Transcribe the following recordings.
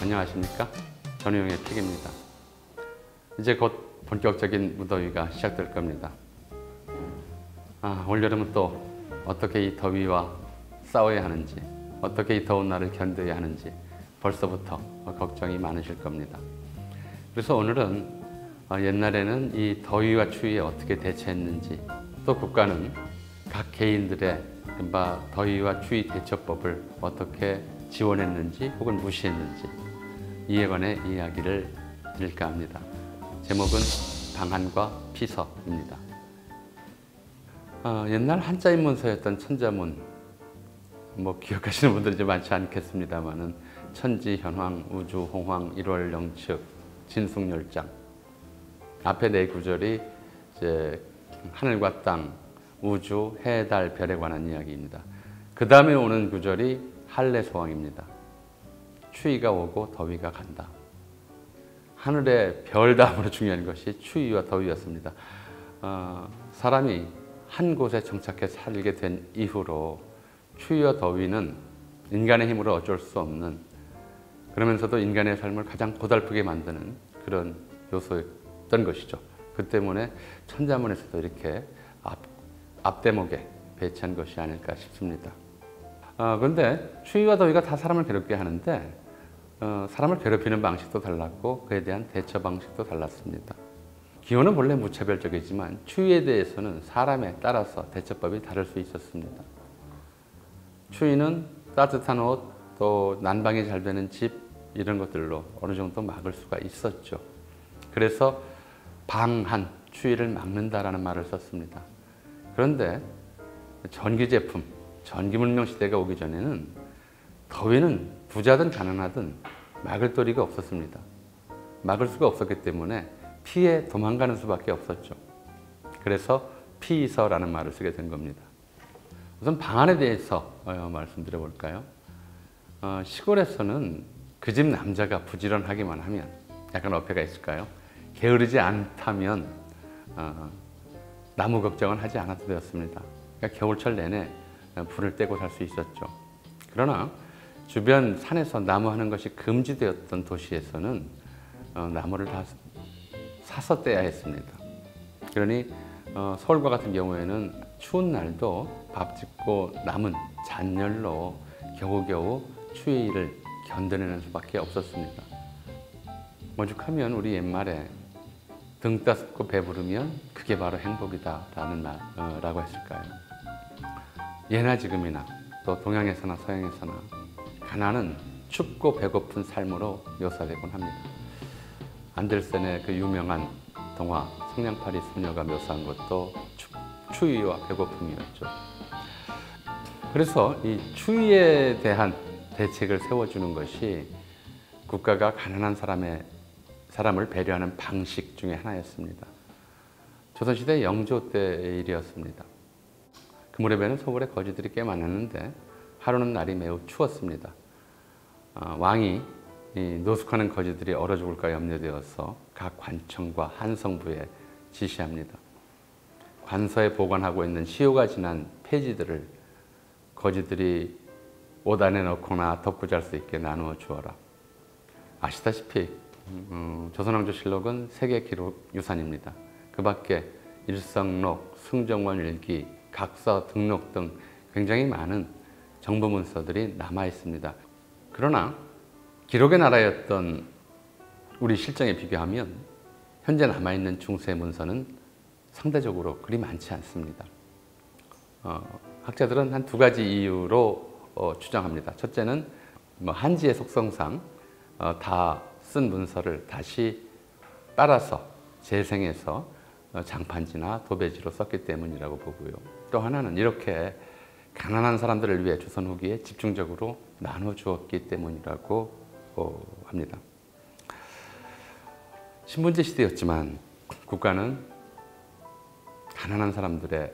안녕하십니까? 전우용의 픽입니다. 이제 곧 본격적인 무더위가 시작될 겁니다. 올여름은 또 어떻게 이 더위와 싸워야 하는지, 어떻게 이 더운 날을 견뎌야 하는지 벌써부터 걱정이 많으실 겁니다. 그래서 오늘은 옛날에는 이 더위와 추위에 어떻게 대처했는지, 또 국가는 각 개인들의 더위와 추위 대처법을 어떻게 지원했는지 혹은 무시했는지 이에 관해 이야기를 드릴까 합니다. 제목은 방한과 피서입니다. 옛날 한자인 문서였던 천자문, 기억하시는 분들이 좀 많지 않겠습니다만은 천지, 현황, 우주, 홍황, 일월, 영측, 진숙, 멸장. 앞에 네 구절이 이제 하늘과 땅, 우주, 해, 달, 별에 관한 이야기입니다. 그 다음에 오는 구절이 할례소왕입니다. 추위가 오고 더위가 간다. 하늘의 별 다음으로 중요한 것이 추위와 더위였습니다. 사람이 한 곳에 정착해 살게 된 이후로 추위와 더위는 인간의 힘으로 어쩔 수 없는, 그러면서도 인간의 삶을 가장 고달프게 만드는 그런 요소였던 것이죠. 그 때문에 천자문에서도 이렇게 앞대목에 배치한 것이 아닐까 싶습니다. 그런데 추위와 더위가 다 사람을 괴롭게 하는데 사람을 괴롭히는 방식도 달랐고 그에 대한 대처 방식도 달랐습니다. 기온은 본래 무차별적이지만 추위에 대해서는 사람에 따라서 대처법이 다를 수 있었습니다. 추위는 따뜻한 옷, 또 난방이 잘 되는 집, 이런 것들로 어느 정도 막을 수가 있었죠. 그래서 방한, 추위를 막는다라는 말을 썼습니다. 그런데 전기제품, 전기문명 시대가 오기 전에는 더위는 부자든 가난하든 막을 도리가 없었습니다. 막을 수가 없었기 때문에 피해 도망가는 수밖에 없었죠. 그래서 피서라는 말을 쓰게 된 겁니다. 우선 방한에 대해서 말씀드려 볼까요? 시골에서는 그 집 남자가 부지런하기만 하면, 약간 어폐가 있을까요? 게으르지 않다면 나무 걱정은 하지 않아도 되었습니다. 그러니까 겨울철 내내 불을 떼고 살 수 있었죠. 그러나 주변 산에서 나무하는 것이 금지되었던 도시에서는 나무를 다 사서 떼야 했습니다. 그러니 서울과 같은 경우에는 추운 날도 밥 짓고 남은 잔열로 겨우겨우 추위를 견뎌내는 수밖에 없었습니다. 오죽하면 우리 옛말에 등 따숩고 배부르면 그게 바로 행복이다 라고 했을까요? 예나 지금이나 또 동양에서나 서양에서나 가난은 춥고 배고픈 삶으로 묘사되곤 합니다. 안델센의 그 유명한 동화 성냥팔이 소녀가 묘사한 것도 추위와 배고픔이었죠. 그래서 이 추위에 대한 대책을 세워주는 것이 국가가 가난한 사람을 배려하는 방식 중에 하나였습니다. 조선시대 영조 때의 일이었습니다. 그 무렵에는 서울에 거지들이 꽤 많았는데 하루는 날이 매우 추웠습니다. 왕이 노숙하는 거지들이 얼어 죽을까 염려되어서 각 관청과 한성부에 지시합니다. 관서에 보관하고 있는 시효가 지난 폐지들을 거지들이 옷 안에 넣거나 덮고 잘 수 있게 나누어 주어라. 아시다시피 조선왕조실록은 세계 기록 유산입니다. 그 밖에 일성록, 승정원 일기, 각서 등록 등 굉장히 많은 정부 문서들이 남아 있습니다. 그러나 기록의 나라였던 우리 실정에 비교하면 현재 남아있는 중세 문서는 상대적으로 그리 많지 않습니다. 학자들은 한 두 가지 이유로 추정합니다. 첫째는 한지의 속성상 다 쓴 문서를 다시 빨아서 재생해서 장판지나 도배지로 썼기 때문이라고 보고요. 또 하나는 이렇게 가난한 사람들을 위해 조선 후기에 집중적으로 나눠 주었기 때문이라고 합니다. 신분제 시대였지만 국가는 가난한 사람들의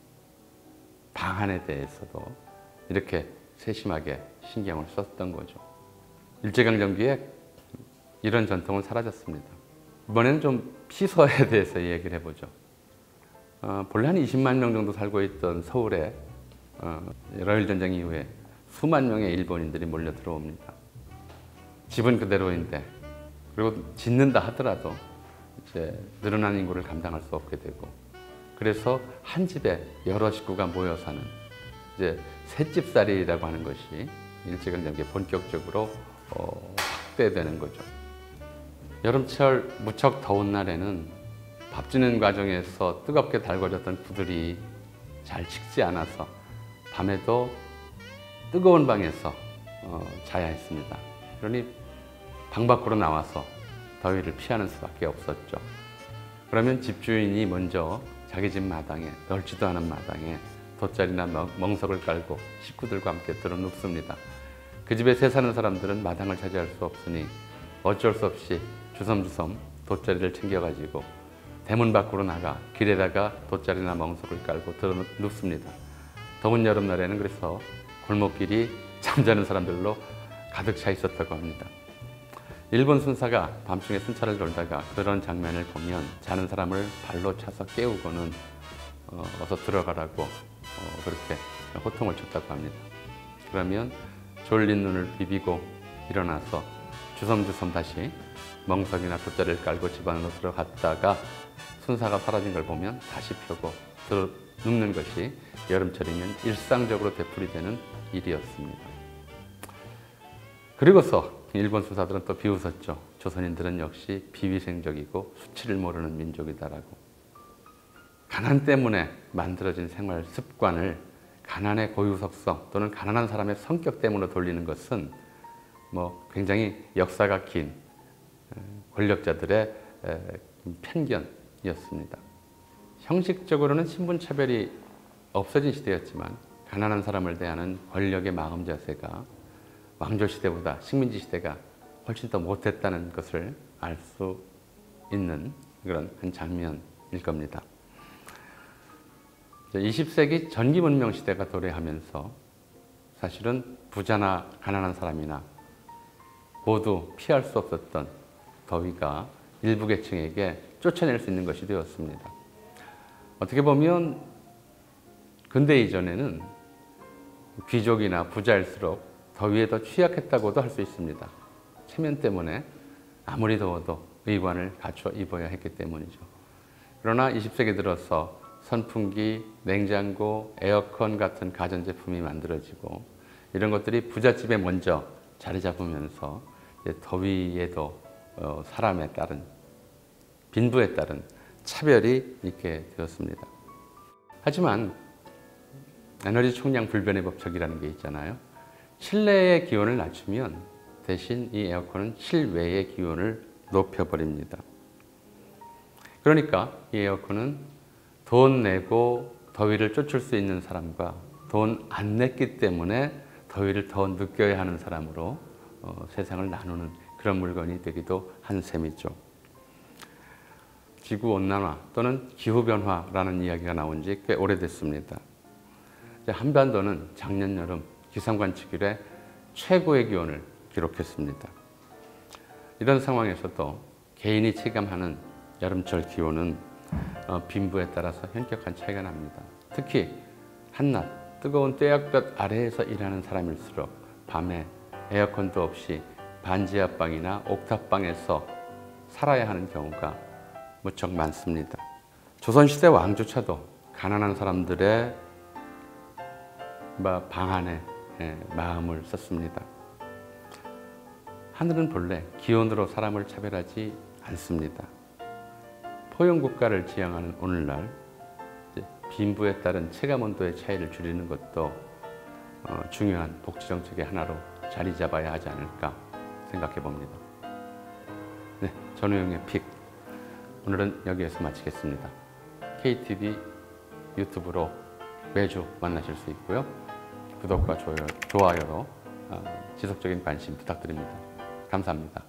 방한에 대해서도 이렇게 세심하게 신경을 썼던 거죠. 일제강점기에 이런 전통은 사라졌습니다. 이번에는 좀 피서에 대해서 얘기를 해보죠. 본래 한 20만 명 정도 살고 있던 서울에 러일전쟁 이후에 수만 명의 일본인들이 몰려 들어옵니다. 집은 그대로인데, 그리고 짓는다 하더라도 이제 늘어난 인구를 감당할 수 없게 되고, 그래서 한 집에 여러 식구가 모여 사는 이제 셋집살이라고 하는 것이 일제강점기에 본격적으로 확대되는 거죠. 여름철 무척 더운 날에는 밥 짓는 과정에서 뜨겁게 달궈졌던 구들이 잘 식지 않아서 밤에도 뜨거운 방에서 자야 했습니다. 그러니 방 밖으로 나와서 더위를 피하는 수밖에 없었죠. 그러면 집주인이 먼저 자기 집 마당에, 넓지도 않은 마당에 돗자리나 멍석을 깔고 식구들과 함께 들어 눕습니다. 그 집에 새 사는 사람들은 마당을 차지할 수 없으니 어쩔 수 없이 주섬주섬 돗자리를 챙겨가지고 대문 밖으로 나가 길에다가 돗자리나 멍석을 깔고 들어 눕습니다. 더운 여름날에는 그래서 골목길이 잠자는 사람들로 가득 차 있었다고 합니다. 일본 순사가 밤중에 순찰을 돌다가 그런 장면을 보면 자는 사람을 발로 차서 깨우고는 어서 들어가라고 그렇게 호통을 쳤다고 합니다. 그러면 졸린 눈을 비비고 일어나서 주섬주섬 다시 멍석이나 돗자리를 깔고 집 안으로 들어갔다가 순사가 사라진 걸 보면 다시 펴고 눕는 것이 여름철이면 일상적으로 되풀이되는 일이었습니다. 그리고서 일본 수사들은 또 비웃었죠. 조선인들은 역시 비위생적이고 수치를 모르는 민족이다라고. 가난 때문에 만들어진 생활 습관을 가난의 고유속성 또는 가난한 사람의 성격 때문에 돌리는 것은 굉장히 역사가 긴 권력자들의 편견이었습니다. 형식적으로는 신분차별이 없어진 시대였지만 가난한 사람을 대하는 권력의 마음 자세가 왕조시대보다 식민지 시대가 훨씬 더 못했다는 것을 알 수 있는 그런 한 장면일 겁니다. 20세기 전기문명 시대가 도래하면서 사실은 부자나 가난한 사람이나 모두 피할 수 없었던 더위가 일부 계층에게 쫓아낼 수 있는 것이 되었습니다. 어떻게 보면 근대 이전에는 귀족이나 부자일수록 더위에 더 취약했다고도 할 수 있습니다. 체면 때문에 아무리 더워도 의관을 갖춰 입어야 했기 때문이죠. 그러나 20세기 들어서 선풍기, 냉장고, 에어컨 같은 가전제품이 만들어지고 이런 것들이 부잣집에 먼저 자리 잡으면서 더위에도 사람에 따른, 빈부에 따른 차별이 있게 되었습니다. 하지만 에너지 총량 불변의 법칙이라는 게 있잖아요. 실내의 기온을 낮추면 대신 이 에어컨은 실외의 기온을 높여버립니다. 그러니까 이 에어컨은 돈 내고 더위를 쫓을 수 있는 사람과 돈 안 냈기 때문에 더위를 더 느껴야 하는 사람으로 세상을 나누는 그런 물건이 되기도 한 셈이죠. 지구온난화 또는 기후변화라는 이야기가 나온 지 꽤 오래됐습니다. 한반도는 작년 여름 기상관측 이래 최고의 기온을 기록했습니다. 이런 상황에서도 개인이 체감하는 여름철 기온은 빈부에 따라서 현격한 차이가 납니다. 특히 한낮 뜨거운 떼약볕 아래에서 일하는 사람일수록 밤에 에어컨도 없이 반지하방이나 옥탑방에서 살아야 하는 경우가 무척 많습니다. 조선시대 왕조차도 가난한 사람들의 방안에 마음을 썼습니다. 하늘은 본래 기온으로 사람을 차별하지 않습니다. 포용국가를 지향하는 오늘날 빈부에 따른 체감온도의 차이를 줄이는 것도 중요한 복지정책의 하나로 자리 잡아야 하지 않을까 생각해 봅니다. 네, 전우영의 픽. 오늘은 여기에서 마치겠습니다. KTV 유튜브로 매주 만나실 수 있고요. 구독과 좋아요로 지속적인 관심 부탁드립니다. 감사합니다.